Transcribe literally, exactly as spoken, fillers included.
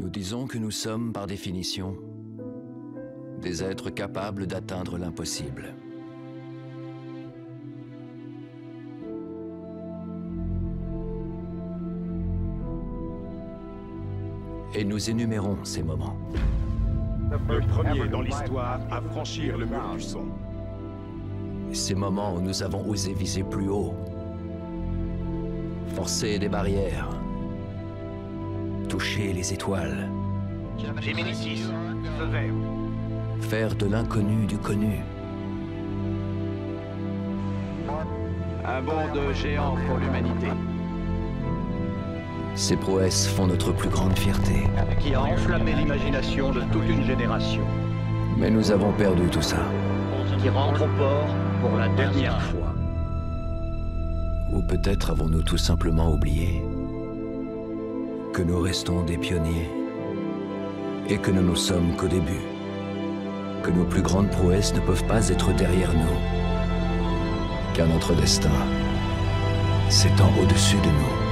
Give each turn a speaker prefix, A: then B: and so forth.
A: Nous disons que nous sommes, par définition, des êtres capables d'atteindre l'impossible. Et nous énumérons ces moments.
B: Le premier dans l'histoire à franchir le mur du son.
A: Ces moments où nous avons osé viser plus haut, forcer des barrières, toucher les étoiles.
C: Gemini six, feu vert.
A: Faire de l'inconnu du connu.
C: Un bond de géant pour l'humanité.
A: Ces prouesses font notre plus grande fierté.
C: Qui a enflammé l'imagination de toute une génération.
A: Mais nous avons perdu tout ça.
C: Qui rentre au port pour la dernière fois.
A: Ou peut-être avons-nous tout simplement oublié que nous restons des pionniers et que nous ne sommes qu'au début. Que nos plus grandes prouesses ne peuvent pas être derrière nous. Car notre destin s'étend au-dessus de nous.